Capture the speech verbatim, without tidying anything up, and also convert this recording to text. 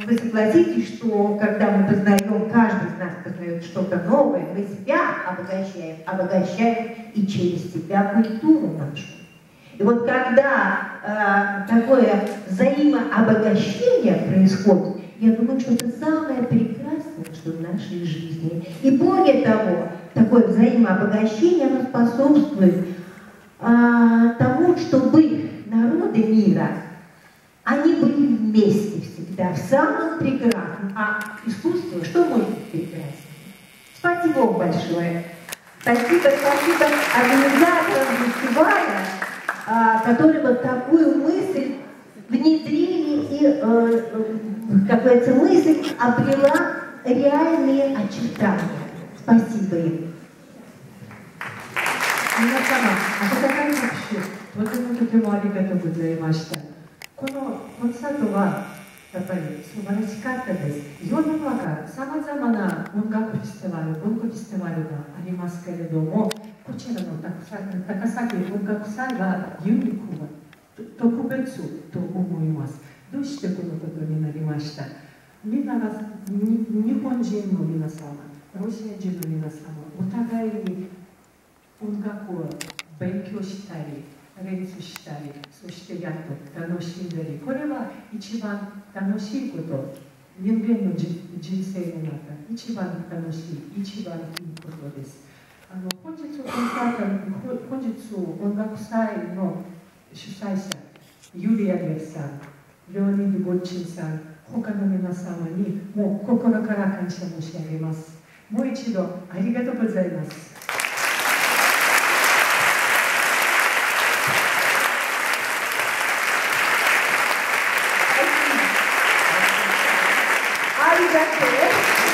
вы согласитесь, что когда мы познаем, каждый из нас познает что-то новое, мы себя обогащаем, обогащаем и через себя культуру нашу. И вот когда э, такое взаимообогащение происходит, я думаю, что это самое прекрасное, что в нашей жизни. И более того, такое взаимообогащение, оно способствует э, тому, чтобы народы мира, они были вместе всегда, в самом прекрасном. А искусство, что может быть прекраснее? Спасибо вам большое. Спасибо, спасибо организаторам фестиваля, которые вот такую мысль внедрили, и, э, как говорится, мысль обрела реальные очертания. Спасибо им. 皆様、温かい拍手、とてもとてもありがとうございました。このコンサートはやっぱり素晴らしかったです。世の中、さまざまな音楽フェスティバル、文化フェスティバルがありますけれども、こちらの高崎音楽祭はユニークな特別と思います。どうしてこのことになりました？みんなが日本人の皆様、ロシア人の皆様、お互いに音楽を勉強したり、練習したり、そしてやっと楽しんだり、これは一番楽しいこと、人間の人生の中、一番楽しい、一番いいことです。あの本日コンサート、本日音楽祭の主催者、ユリアゲさん、レオニード・ゴッチンさん、他の皆様にもう心から感謝申し上げます。もう一度ありがとうございます。 ありがとう。